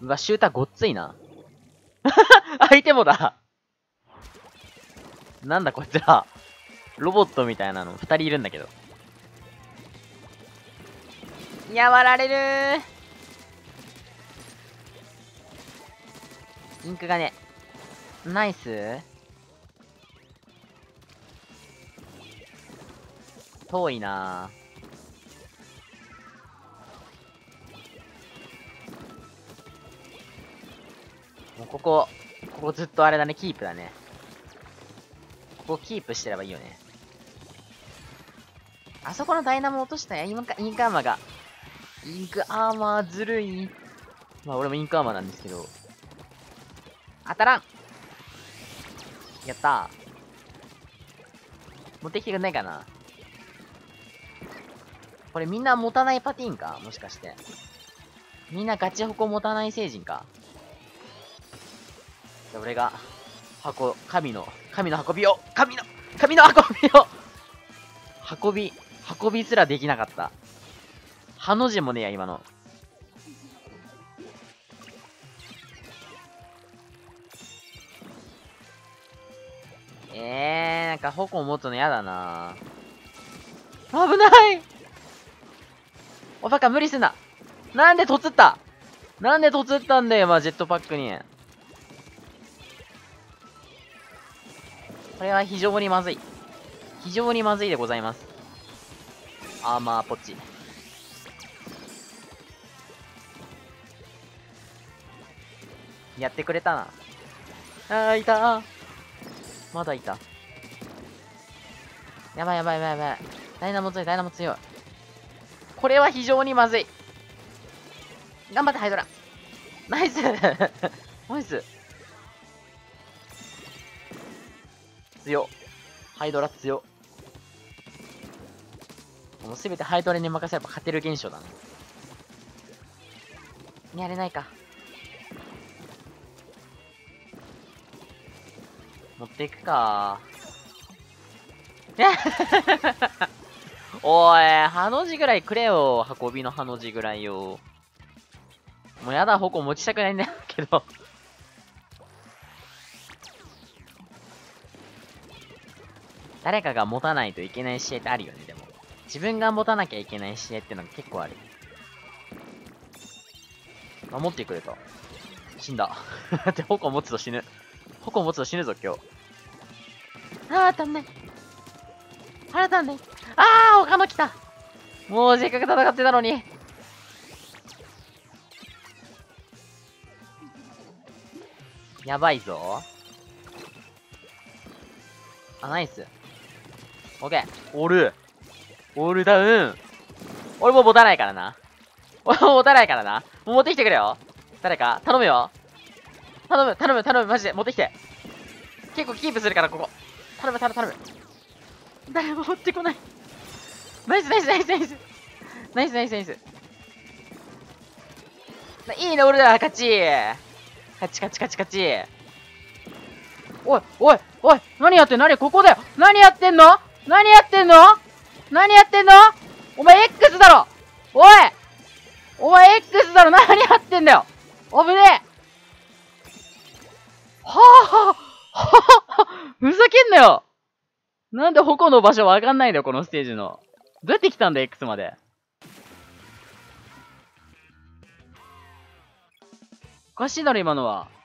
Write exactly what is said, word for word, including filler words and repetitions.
うわ、シューターごっついな。相手もだ。なんだこいつら。ロボットみたいなのふたりいるんだけど。やわられるー。インクがね。ナイス。遠いなぁ。もうここ、ここずっとあれだね、キープだね。ここキープしてればいいよね。あそこのダイナモ落としたや、インカインクアーマーが。インクアーマーずるい。まあ俺もインクアーマーなんですけど。当たらん。やったー。持ってきてくんないかな。これみんな持たないパティーンかもしかして。みんなガチホコ持たない成人か。じゃあ俺が、箱、神の、神の運びを、神の、神の運びを運び、運びすらできなかった。ハの字もねえや、今の。えー、なんか矛持つのやだな。危ないおバカ無理すんな。なんでとつったなんでとつったんだよ、まあ、ジェットパックに。これは非常にまずい。非常にまずいでございます。アーマーポッチ。やってくれたな。あー、いたー。まだいた。やばいやばいやばいやばい。ダイナモ強い、ダイナモ強い。これは非常にまずい。頑張ってハイドラ。ナイスナイス。強っ。ハイドラ強っ。もうすべてハイドラに任せれば勝てる現象だね。やれないか。持っていくか。おい、ハの字ぐらいくれよ。運びのハの字ぐらいよ。もうやだ、矛持ちたくないんだけど。誰かが持たないといけない試合ってあるよね、でも。自分が持たなきゃいけない試合ってのが結構ある。守ってくれた。死んだ。だって矛持つと死ぬ。矛持つと死ぬぞ、今日。あー、当たんない。腹立んない。あー、他の来た。もうせっかく戦ってたのに。やばいぞ。あ、ナイス。オッケー。オール。オールダウン。俺もう持たないからな。俺もう持たないからな。もう持ってきてくれよ。誰か頼むよ。頼む、頼む、頼む、マジで。持ってきて。結構キープするから、ここ。頼む、頼む、頼む。誰も持ってこない。ナイス、ナイス、ナイス、ナイス。ナイス、ナイス、ナイス。いいね、俺ら勝ち。勝ち、勝ち、勝ち、勝ち。おい、おい、おい、何やってんの何ここだよ。何やってんの何やってんの何やってんのお前 X だろおいお前 X だろ何やってんだよ危ねえはぁはぁはぁふざけんなよなんで矛の場所わかんないんだよ、このステージの。どうやって来たんだ、X まで。おかしいだろ、今のは。